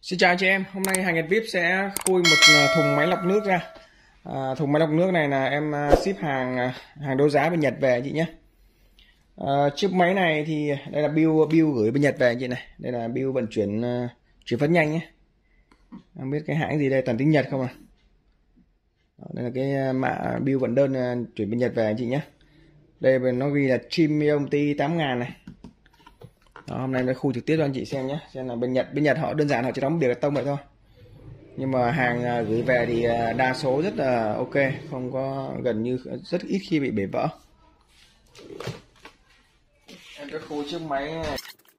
Xin chào chị em, hôm nay hàng Nhật VIP sẽ khui một thùng máy lọc nước ra. Thùng máy lọc nước này là em ship hàng đấu giá bên Nhật về chị nhé. Chiếc máy này thì đây là bill gửi bên Nhật về chị này, đây là bill vận chuyển chuyển phát nhanh nhé. Không biết cái hãng gì đây, toàn tiếng Nhật không à. Đây là cái mã bill vận đơn chuyển bên Nhật về chị nhé. Đây nó ghi là Chimium T8000 này. Đó, hôm nay em đã khui trực tiếp cho anh chị xem nhé, xem là bên Nhật họ đơn giản họ chỉ đóng bìa tông vậy thôi, nhưng mà hàng gửi về thì đa số rất là ok, không có, gần như rất ít khi bị bể vỡ. Em đã khui chiếc máy này.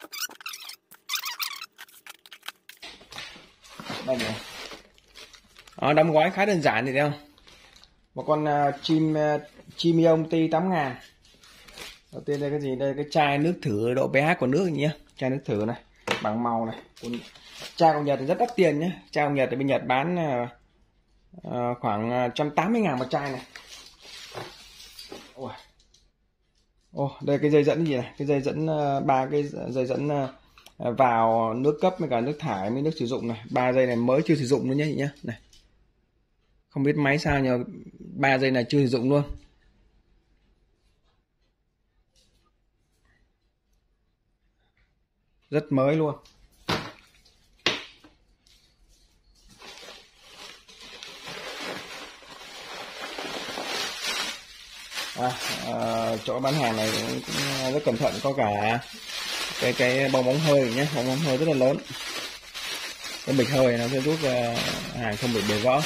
Đây này. Đó, đóng gói khá đơn giản thì thấy không, một con Chimium T8000. Đầu tiên đây cái gì đây, cái chai nước thử độ pH của nước nhé, chai nước thử này bằng màu này. Chai của Nhật thì rất đắt tiền nhé, chai của Nhật thì bên Nhật bán khoảng 180.000 một chai này. Đây cái dây dẫn gì này, cái dây dẫn ba cái dây dẫn vào nước cấp với cả nước thải với nước sử dụng này, 3 dây này mới chưa sử dụng nữa nhé chị nhé. Này, không biết máy sao nhưng 3 dây này chưa sử dụng luôn. Rất mới luôn. Chỗ bán hàng này cũng rất cẩn thận, có cả cái bong bóng hơi nhé, bong bóng hơi rất là lớn. Cái bịch hơi nó sẽ giúp hàng không bị bể vỡ.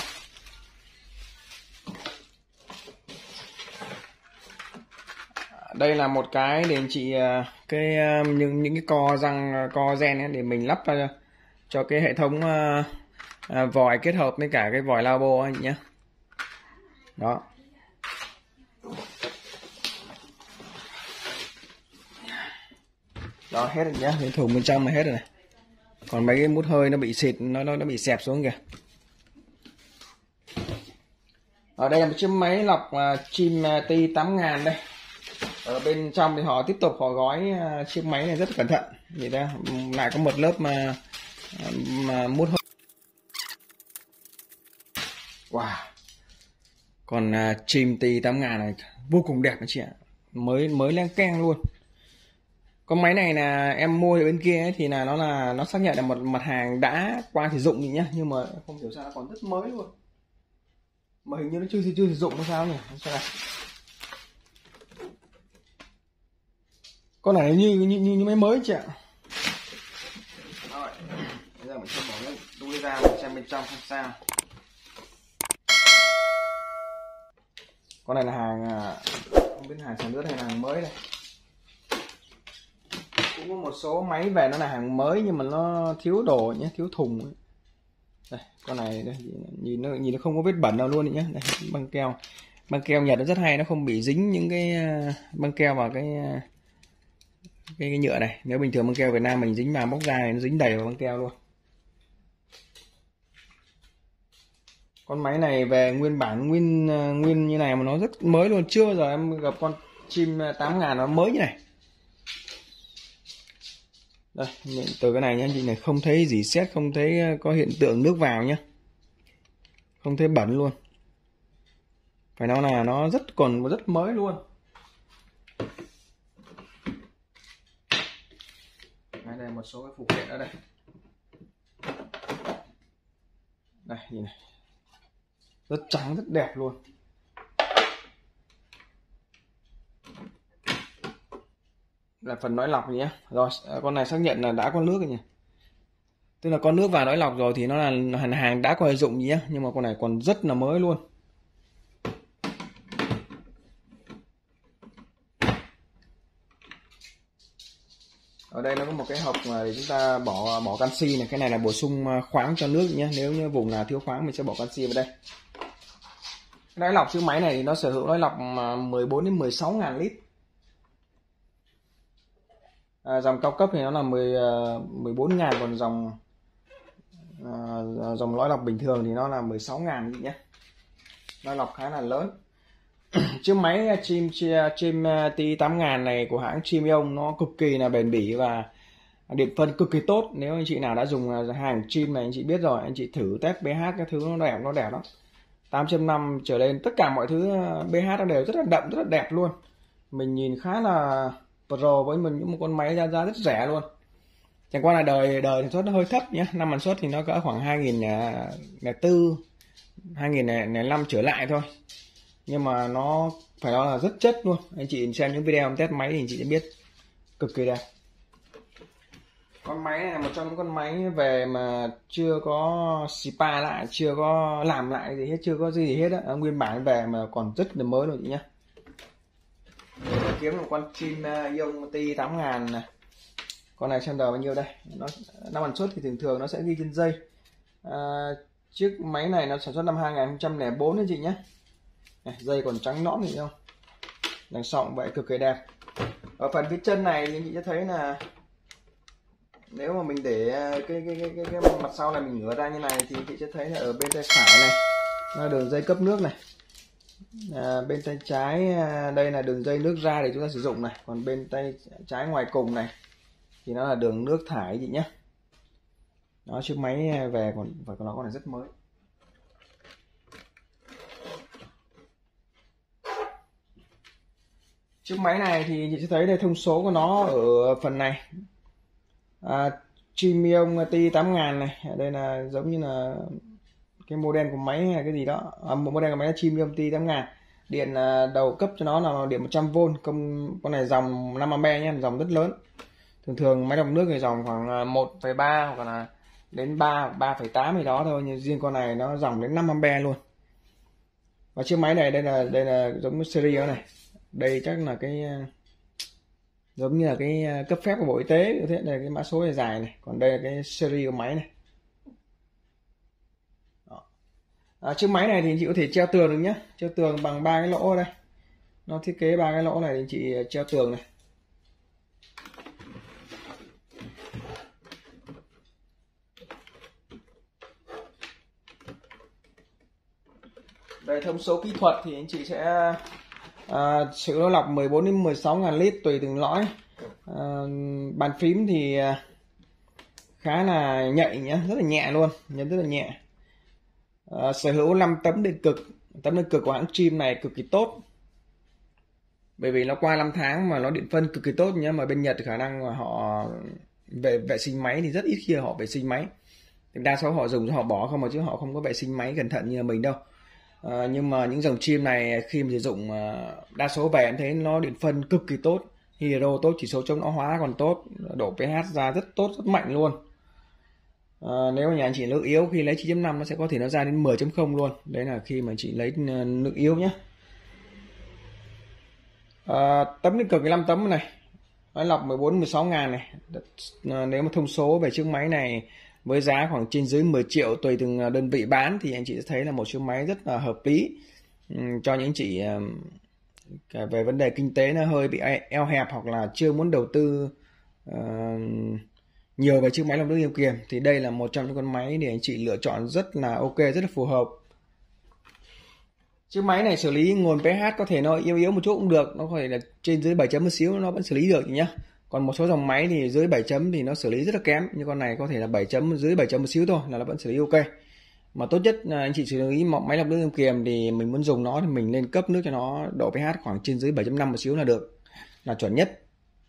Đây là một cái để anh chị những cái co răng, co gen ấy, để mình lắp cho cái hệ thống vòi kết hợp với cả cái vòi lavabo anh chị nhé. Đó. Đó, hết rồi nhé, cái thùng bên trong là hết rồi này. Còn mấy cái mút hơi nó bị xịt, nó bị xẹp xuống kìa. Ở đây là một chiếc máy lọc chim T8000 đây. Ở bên trong thì họ tiếp tục họ gói chiếc máy này rất cẩn thận. Vậy đó, lại có một lớp mà mút hơi. Wow. Còn chim T8000 này vô cùng đẹp anh chị ạ. Mới leng keng luôn. Con máy này là em mua ở bên kia ấy, thì là nó xác nhận là một mặt hàng đã qua sử dụng nhỉ, nhưng mà không hiểu sao nó còn rất mới luôn. Mà hình như nó chưa sử dụng hay sao nhỉ? Sao này? Con này như máy mới chị ạ. Rồi, bây giờ mình sẽ bỏ cái túi ra mình xem bên trong không sao. Con này là hàng không biết hàng sản xuất hay là hàng mới đây. Cũng có một số máy về nó là hàng mới nhưng mà nó thiếu đồ nhé, thiếu thùng ấy. Đây, con này đây, nhìn nó không có vết bẩn nào luôn nhé. Đây, băng keo Nhật nó rất hay, nó không bị dính những cái băng keo vào cái nhựa này. Nếu bình thường băng keo Việt Nam mình dính vào bóc ra thì nó dính đầy vào băng keo luôn. Con máy này về nguyên bản nguyên như này mà nó rất mới luôn, chưa bao giờ em gặp con chim 8000 nó mới như này. Đây, từ cái này nhé chị này, không thấy gì sét, không thấy có hiện tượng nước vào nhé, không thấy bẩn luôn, phải nói là nó còn rất mới luôn. Đây một số cái phụ kiện ở đây. Đây nhìn này, rất trắng rất đẹp luôn. Là phần lõi lọc nhé. Rồi con này xác nhận là đã có nước rồi nhỉ, tức là có nước vào lõi lọc rồi thì nó là hàng đã có sử dụng nhé, nhưng mà con này còn rất là mới luôn. Ở đây nó có một cái hộp để chúng ta bỏ canxi này, cái này là bổ sung khoáng cho nước nhé, nếu như vùng nào thiếu khoáng mình sẽ bỏ canxi vào đây. Lõi lọc chiếc máy này thì nó sở hữu lõi lọc 14 đến 16 ngàn lít. Dòng cao cấp thì nó là 14.000, còn dòng lõi lọc bình thường thì nó là 16.000 nhé. Lõi lọc khá là lớn. Chiếc máy chim T8000 này của hãng Chimium nó cực kỳ là bền bỉ và điện phân cực kỳ tốt. Nếu anh chị nào đã dùng hàng chim này anh chị biết rồi, anh chị thử test pH các thứ nó đẹp lắm. 8.5 trở lên tất cả mọi thứ pH nó đều rất là đậm, rất là đẹp luôn. Mình nhìn khá là pro với mình những một con máy ra rất rẻ luôn. Chẳng qua là đời sản xuất nó hơi thấp nhé, năm sản xuất thì nó cỡ khoảng 2004 2005 trở lại thôi, nhưng mà nó phải nói là rất chất luôn. Anh chị xem những video test máy thì anh chị sẽ biết, cực kỳ đẹp. Con máy này là một trong những con máy về mà chưa có spa lại, chưa có làm lại gì hết, chưa có gì hết á, nguyên bản về mà còn rất là mới rồi chị nhé. Kiếm một con chim Yong Ti 8000 này. Con này xem đời bao nhiêu đây, nó năm sản xuất thì thường nó sẽ ghi trên dây. Chiếc máy này nó sản xuất năm 2004 đấy chị nhé. Này, dây còn trắng nõn thì không, đằng sau cũng vậy, cực kỳ đẹp. Ở phần phía chân này thì anh chị sẽ thấy là nếu mà mình để cái mặt sau này mình ngửa ra như này thì chị sẽ thấy là ở bên tay phải này nó đường dây cấp nước này, bên tay trái đây là đường dây nước ra để chúng ta sử dụng này, còn bên tay trái ngoài cùng này thì nó là đường nước thải chị nhé. Nó chiếc máy về còn nó còn là rất mới. Chiếc máy này thì chị sẽ thấy đây thông số của nó ở phần này. Chimium T8000 này, đây là giống như là cái model của máy hay cái gì đó, model của máy là Chimium T8000. Điện đầu cấp cho nó là điện 100V, con này dòng 5A nhé, dòng rất lớn. Thường máy lọc nước thì dòng khoảng 1,3 hoặc là đến 3,8 gì đó thôi, nhưng riêng con này nó dòng đến 5A luôn. Và chiếc máy này đây là giống như series này, đây chắc là cái giống như là cái cấp phép của Bộ Y tế, thế này cái mã số này dài này, còn đây là cái series của máy này. Chiếc máy này thì chị có thể treo tường được nhé, treo tường bằng 3 cái lỗ đây, nó thiết kế 3 cái lỗ này thì chị treo tường này. Về thông số kỹ thuật thì anh chị sẽ sự nó lọc 14 đến 16.000 lít tùy từng lõi. Bàn phím thì khá là nhạy nhé, rất là nhẹ luôn, nhấn rất là nhẹ. Sở hữu 5 tấm điện cực của hãng chim này cực kỳ tốt, bởi vì nó qua 5 tháng mà nó điện phân cực kỳ tốt nhé. Mà bên Nhật khả năng mà họ vệ sinh máy thì rất ít khi họ vệ sinh máy, đa số họ dùng cho họ bỏ không mà, chứ họ không có vệ sinh máy cẩn thận như là mình đâu. Nhưng mà những dòng chim này khi mà sử dụng đa số về em thấy nó điện phân cực kỳ tốt, hydro tốt, chỉ số chống lão hóa còn tốt, độ pH ra rất tốt, rất mạnh luôn. Nếu nhà anh chị nước yếu khi lấy 9.5 nó sẽ có thể nó ra đến 10.0 luôn, đấy là khi mà chị lấy nước yếu nhé. Tấm điện cực 15 tấm này, nó lọc 14-16 ngàn này. Nếu mà thông số về chiếc máy này với giá khoảng trên dưới 10 triệu tùy từng đơn vị bán thì anh chị sẽ thấy là một chiếc máy rất là hợp lý cho những chị về vấn đề kinh tế nó hơi bị eo hẹp hoặc là chưa muốn đầu tư nhiều về chiếc máy lọc nước Yêu Kiềm, thì đây là một trong những con máy để anh chị lựa chọn rất là ok, rất là phù hợp. Chiếc máy này xử lý nguồn pH có thể nó yếu một chút cũng được, nó có thể là trên dưới 7 chấm một xíu nó vẫn xử lý được nhá. Còn một số dòng máy thì dưới 7 chấm thì nó xử lý rất là kém, như con này có thể là 7 chấm, dưới 7 chấm một xíu thôi là nó vẫn xử lý ok. Mà tốt nhất là anh chị xử lý máy lọc nước Yêu Kiềm thì mình muốn dùng nó thì mình nên cấp nước cho nó độ pH khoảng trên dưới 7.5 một xíu là được, là chuẩn nhất.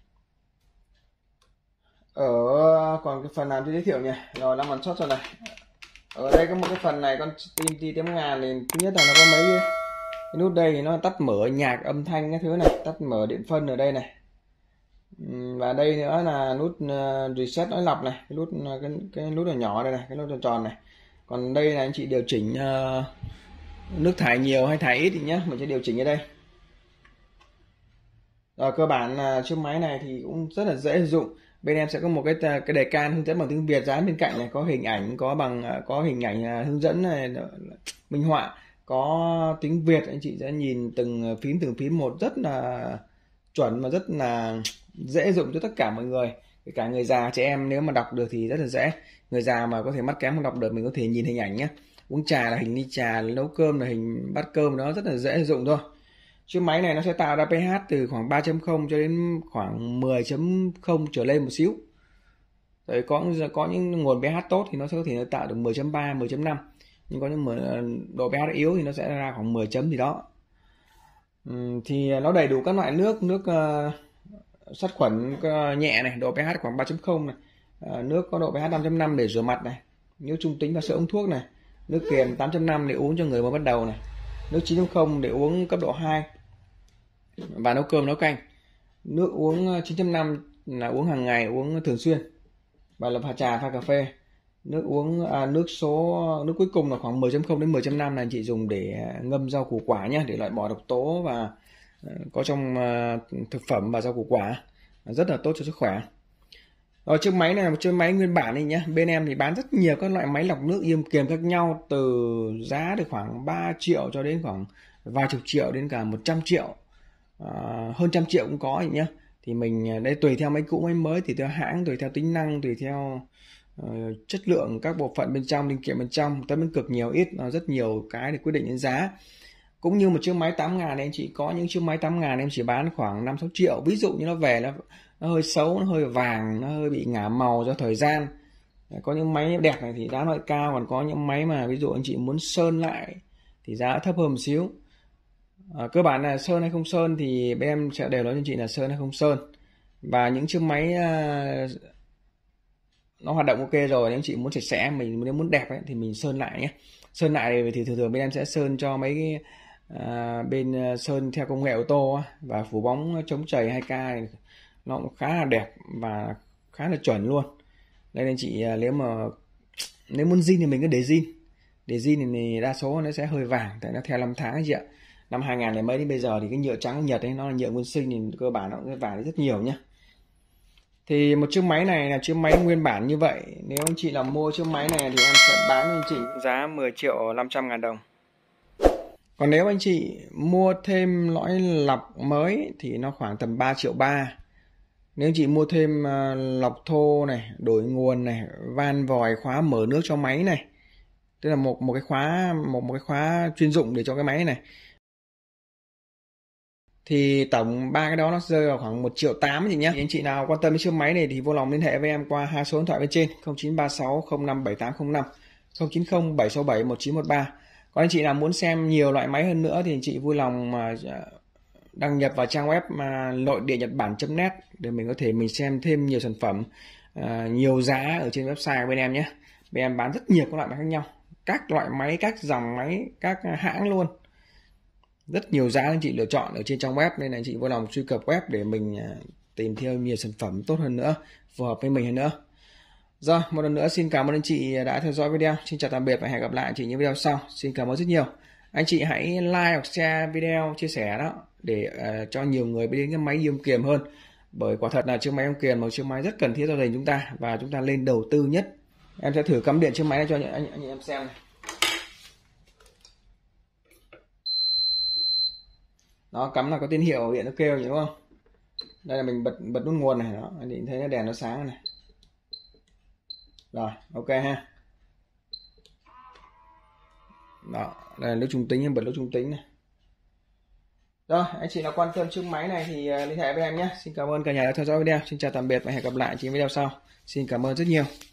Còn cái phần nào tôi giới thiệu nhỉ, rồi làm bản xuất rồi này. Ở đây có một cái phần này, con tim T8000 thì thứ nhất là nó có mấy cái nút đây thì nó tắt mở nhạc âm thanh cái thứ này, tắt mở điện phân ở đây này. Và đây nữa là nút reset lõi lọc này, cái nút nhỏ đây này, cái nút tròn tròn này. Còn đây là anh chị điều chỉnh nước thải nhiều hay thải ít thì nhé, mình sẽ điều chỉnh ở đây. Rồi cơ bản là chiếc máy này thì cũng rất là dễ sử dụng. Bên em sẽ có một cái đề can hướng dẫn bằng tiếng Việt dán bên cạnh này, có hình ảnh, có hình ảnh hướng dẫn này, minh họa, có tiếng Việt, anh chị sẽ nhìn từng phím một rất là chuẩn và rất là dễ dụng cho tất cả mọi người, kể cả người già, trẻ em nếu mà đọc được thì rất là dễ. Người già mà có thể mắt kém không đọc được mình có thể nhìn hình ảnh nhé. Uống trà là hình ly trà, nấu cơm là hình bát cơm, nó rất là dễ sử dụng thôi. Chiếc máy này nó sẽ tạo ra pH từ khoảng 3.0 cho đến khoảng 10.0 trở lên một xíu. Tại có những nguồn pH tốt thì nó sẽ có thể tạo được 10.3, 10.5, nhưng có những độ pH yếu thì nó sẽ ra khoảng 10 chấm gì đó. Thì nó đầy đủ các loại nước sát khuẩn nhẹ này, độ pH khoảng 3.0 này, nước có độ pH 5.5 để rửa mặt này, nước trung tính và sữa uống thuốc này, nước kiềm 8.5 để uống cho người mới bắt đầu này, nước 9.0 để uống cấp độ 2 và nấu cơm nấu canh, nước uống 9.5 là uống hàng ngày, uống thường xuyên và là pha trà pha cà phê. Nước uống nước cuối cùng là khoảng 10.0 đến 10.5 là anh chị dùng để ngâm rau củ quả nhé, để loại bỏ độc tố và có trong thực phẩm và rau củ quả, rất là tốt cho sức khỏe. Rồi, chiếc máy này là một chiếc máy nguyên bản này nhé. Bên em thì bán rất nhiều các loại máy lọc nước iêm kiềm khác nhau, từ giá được khoảng 3 triệu cho đến khoảng vài chục triệu đến cả 100 triệu, hơn trăm triệu cũng có nhé. Thì mình đây tùy theo máy cũ máy mới, tùy theo hãng, tùy theo tính năng, tùy theo chất lượng các bộ phận bên trong, linh kiện bên trong, tới bên cực nhiều ít, rất nhiều cái để quyết định đến giá. Cũng như một chiếc máy 8.000 này, anh chị có những chiếc máy 8.000 em chỉ bán khoảng 5-6 triệu. Ví dụ như nó về nó hơi xấu, nó hơi vàng, nó hơi bị ngả màu do thời gian. Có những máy đẹp này thì giá lại cao, còn có những máy mà ví dụ anh chị muốn sơn lại thì giá thấp hơn một xíu. Cơ bản là sơn hay không sơn thì bên em sẽ đều nói cho anh chị là sơn hay không sơn. Và những chiếc máy nó hoạt động ok rồi, nếu anh chị muốn sạch sẽ, mình nếu muốn đẹp ấy, thì mình sơn lại nhé. Sơn lại thì thường bên em sẽ sơn cho mấy cái bên sơn theo công nghệ ô tô và phủ bóng chống chảy 2K này, nó cũng khá là đẹp và khá là chuẩn luôn. Đây anh chị nếu muốn zin thì mình cứ để zin. Để zin thì đa số nó sẽ hơi vàng, tại nó theo năm tháng ấy chị ạ. Năm 2000 này mấy đến bây giờ thì cái nhựa trắng của Nhật ấy, nó là nhựa nguyên sinh thì cơ bản nó cũng vàng rất nhiều nhá. Thì một chiếc máy này là chiếc máy nguyên bản như vậy. Nếu anh chị là mua chiếc máy này thì em sẽ bán cho anh chị giá 10.500.000 đồng. Còn nếu anh chị mua thêm lõi lọc mới thì nó khoảng tầm 3.3 triệu. Nếu anh chị mua thêm lọc thô này, đổi nguồn này, van vòi, khóa mở nước cho máy này, tức là một cái khóa chuyên dụng để cho cái máy này, thì tổng ba cái đó nó rơi vào khoảng 1.8 triệu chị nhé. Anh chị nào quan tâm đến chiếc máy này thì vui lòng liên hệ với em qua hai số điện thoại bên trên: 0936 057805, 090 767 1913. Còn anh chị nào muốn xem nhiều loại máy hơn nữa thì anh chị vui lòng mà đăng nhập vào trang web nội địa nhật bản.net để mình có thể xem thêm nhiều sản phẩm, nhiều giá ở trên website của bên em nhé. Bên em bán rất nhiều các loại máy khác nhau, các loại máy, các dòng máy, các hãng luôn, rất nhiều giá anh chị lựa chọn ở trên trang web, nên là anh chị vui lòng truy cập web để mình tìm theo nhiều sản phẩm tốt hơn nữa, phù hợp với mình hơn nữa. Rồi, một lần nữa xin cảm ơn anh chị đã theo dõi video. Xin chào tạm biệt và hẹn gặp lại anh chị những video sau. Xin cảm ơn rất nhiều. Anh chị hãy like hoặc share video, chia sẻ đó để cho nhiều người biết đến cái máy iêm kiềm hơn. Bởi quả thật là chiếc máy iêm kiềm là một chiếc máy rất cần thiết cho gia đình chúng ta và chúng ta lên đầu tư nhất. Em sẽ thử cắm điện chiếc máy này cho anh em xem này. Nó cắm là có tín hiệu điện nó kêu đúng không? Đây là mình bật nút nguồn này, đó anh chị thấy nó đèn nó sáng này. Rồi, ok ha. Đó, đây là nước trung tính, em bật nước trung tính này. Rồi, anh chị nào quan tâm chiếc máy này thì liên hệ với em nhé. Xin cảm ơn cả nhà đã theo dõi video. Xin chào tạm biệt và hẹn gặp lại chị video sau. Xin cảm ơn rất nhiều.